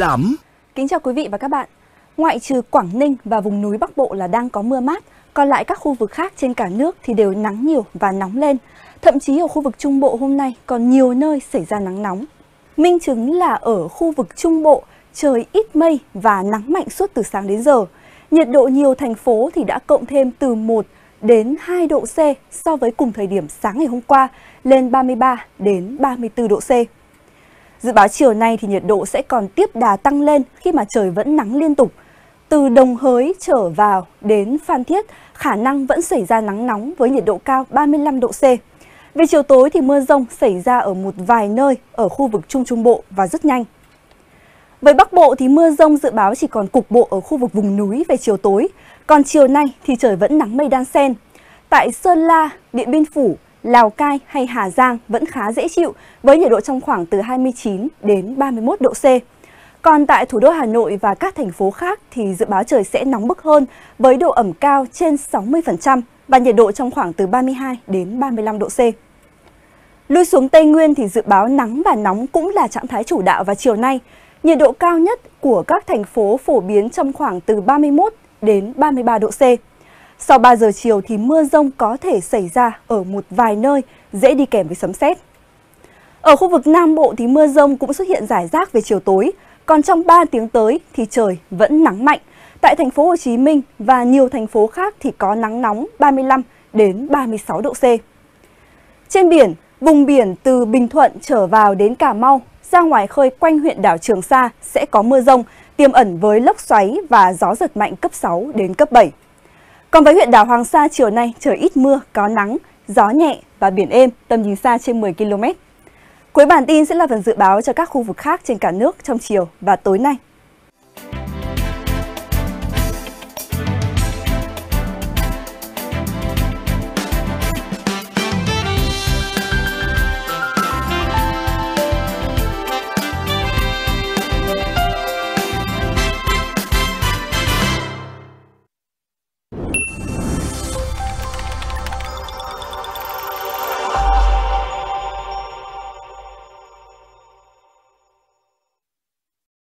lắm. Kính chào quý vị và các bạn. Ngoại trừ Quảng Ninh và vùng núi Bắc Bộ là đang có mưa mát, còn lại các khu vực khác trên cả nước thì đều nắng nhiều và nóng lên. Thậm chí ở khu vực Trung Bộ hôm nay còn nhiều nơi xảy ra nắng nóng. Minh chứng là ở khu vực Trung Bộ, trời ít mây và nắng mạnh suốt từ sáng đến giờ. Nhiệt độ nhiều thành phố thì đã cộng thêm từ 1 đến 2 độ C so với cùng thời điểm sáng ngày hôm qua, lên 33 đến 34 độ C. Dự báo chiều nay thì nhiệt độ sẽ còn tiếp đà tăng lên khi mà trời vẫn nắng liên tục. Từ Đồng Hới trở vào đến Phan Thiết, khả năng vẫn xảy ra nắng nóng với nhiệt độ cao 35 độ C. Về chiều tối thì mưa rông xảy ra ở một vài nơi ở khu vực Trung Trung Bộ và rất nhanh. Với Bắc Bộ thì mưa rông dự báo chỉ còn cục bộ ở khu vực vùng núi về chiều tối, còn chiều nay thì trời vẫn nắng mây đan xen. Tại Sơn La, Điện Biên Phủ, Lào Cai hay Hà Giang vẫn khá dễ chịu với nhiệt độ trong khoảng từ 29 đến 31 độ C. Còn tại thủ đô Hà Nội và các thành phố khác thì dự báo trời sẽ nóng bức hơn với độ ẩm cao trên 60% và nhiệt độ trong khoảng từ 32 đến 35 độ C. Lui xuống Tây Nguyên thì dự báo nắng và nóng cũng là trạng thái chủ đạo vào chiều nay. Nhiệt độ cao nhất của các thành phố phổ biến trong khoảng từ 31 đến 33 độ C. Sau 3 giờ chiều thì mưa rông có thể xảy ra ở một vài nơi, dễ đi kèm với sấm sét. Ở khu vực Nam Bộ thì mưa rông cũng xuất hiện rải rác về chiều tối, còn trong 3 tiếng tới thì trời vẫn nắng mạnh. Tại thành phố Hồ Chí Minh và nhiều thành phố khác thì có nắng nóng 35 đến 36 độ C. Trên biển, vùng biển từ Bình Thuận trở vào đến Cà Mau, ra ngoài khơi quanh huyện đảo Trường Sa sẽ có mưa rông, tiềm ẩn với lốc xoáy và gió giật mạnh cấp 6 đến cấp 7. Còn với huyện đảo Hoàng Sa chiều nay trời ít mưa, có nắng, gió nhẹ và biển êm, tầm nhìn xa trên 10 km. Cuối bản tin sẽ là phần dự báo cho các khu vực khác trên cả nước trong chiều và tối nay.